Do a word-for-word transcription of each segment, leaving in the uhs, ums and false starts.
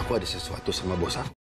aku ada sesuatu sama bos aku.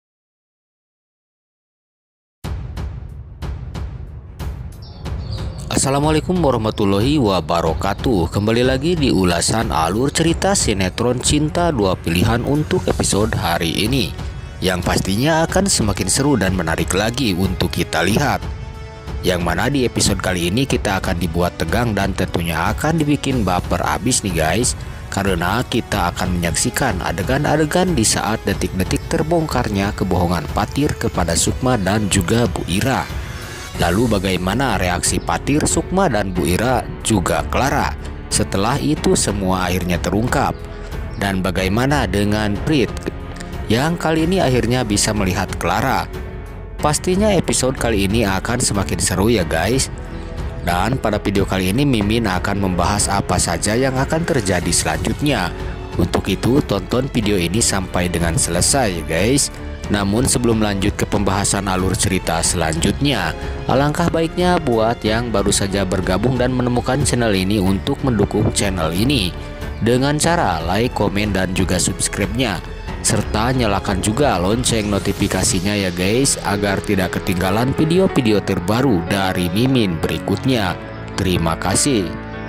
Assalamualaikum warahmatullahi wabarakatuh. Kembali lagi di ulasan alur cerita sinetron Cinta Dua Pilihan untuk episode hari ini, yang pastinya akan semakin seru dan menarik lagi untuk kita lihat. Yang mana di episode kali ini kita akan dibuat tegang dan tentunya akan dibikin baper abis nih guys, karena kita akan menyaksikan adegan-adegan di saat detik-detik terbongkarnya kebohongan Patir kepada Sukma dan juga Bu Ira. Lalu bagaimana reaksi Patir, Sukma, dan Bu Ira juga Clara setelah itu semua akhirnya terungkap? Dan bagaimana dengan Prit yang kali ini akhirnya bisa melihat Clara? Pastinya episode kali ini akan semakin seru ya guys. Dan pada video kali ini Mimin akan membahas apa saja yang akan terjadi selanjutnya. Untuk itu tonton video ini sampai dengan selesai ya guys. Namun sebelum lanjut ke pembahasan alur cerita selanjutnya, alangkah baiknya buat yang baru saja bergabung dan menemukan channel ini untuk mendukung channel ini dengan cara like, komen, dan juga subscribe-nya, serta nyalakan juga lonceng notifikasinya ya guys, agar tidak ketinggalan video-video terbaru dari Mimin berikutnya. Terima kasih.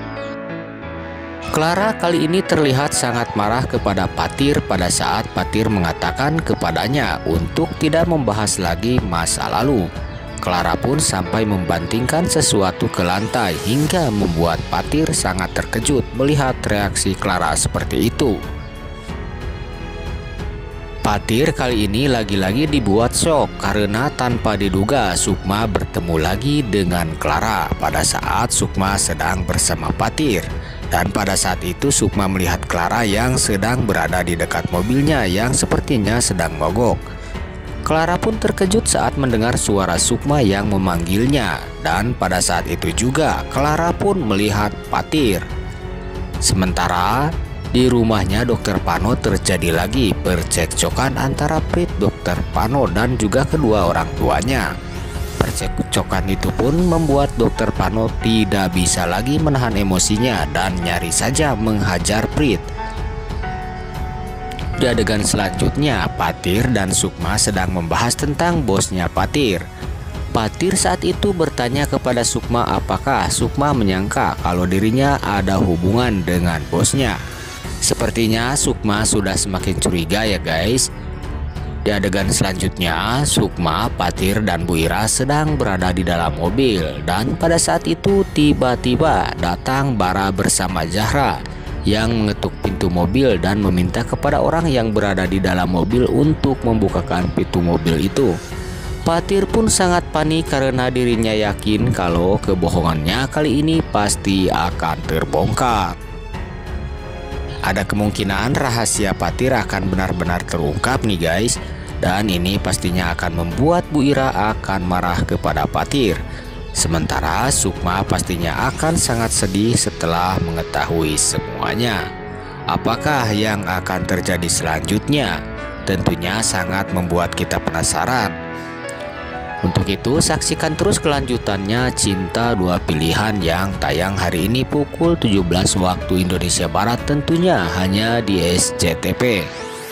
Clara kali ini terlihat sangat marah kepada Patir pada saat Patir mengatakan kepadanya untuk tidak membahas lagi masa lalu. Clara pun sampai membantingkan sesuatu ke lantai hingga membuat Patir sangat terkejut melihat reaksi Clara seperti itu. Patir kali ini lagi-lagi dibuat shock karena tanpa diduga Sukma bertemu lagi dengan Clara pada saat Sukma sedang bersama Patir. Dan pada saat itu Sukma melihat Clara yang sedang berada di dekat mobilnya yang sepertinya sedang mogok. Clara pun terkejut saat mendengar suara Sukma yang memanggilnya. Dan pada saat itu juga Clara pun melihat Patir. Sementara di rumahnya Dokter Pano terjadi lagi percekcokan antara Prit, Dokter Pano, dan juga kedua orang tuanya. Percekcokan itu pun membuat Dokter Pano tidak bisa lagi menahan emosinya dan nyaris saja menghajar Prit. Di adegan selanjutnya, Patir dan Sukma sedang membahas tentang bosnya Patir. Patir saat itu bertanya kepada Sukma apakah Sukma menyangka kalau dirinya ada hubungan dengan bosnya. Sepertinya Sukma sudah semakin curiga ya guys. Di adegan selanjutnya, Sukma, Patir, dan Bu Ira sedang berada di dalam mobil. Dan pada saat itu tiba-tiba datang Bara bersama Zahra yang mengetuk pintu mobil dan meminta kepada orang yang berada di dalam mobil untuk membukakan pintu mobil itu. Patir pun sangat panik karena dirinya yakin kalau kebohongannya kali ini pasti akan terbongkar. Ada kemungkinan rahasia Patir akan benar-benar terungkap nih guys. Dan ini pastinya akan membuat Bu Ira akan marah kepada Patir. Sementara Sukma pastinya akan sangat sedih setelah mengetahui semuanya. Apakah yang akan terjadi selanjutnya? Tentunya sangat membuat kita penasaran. Untuk itu saksikan terus kelanjutannya Cinta Dua Pilihan yang tayang hari ini pukul tujuh belas waktu Indonesia Barat, tentunya hanya di S C T V.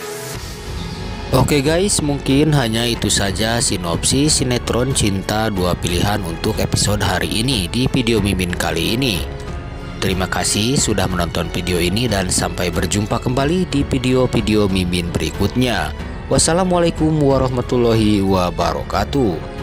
Oke guys, mungkin hanya itu saja sinopsis sinetron Cinta Dua Pilihan untuk episode hari ini di video Mimin kali ini. Terima kasih sudah menonton video ini dan sampai berjumpa kembali di video-video Mimin berikutnya. Wassalamualaikum warahmatullahi wabarakatuh.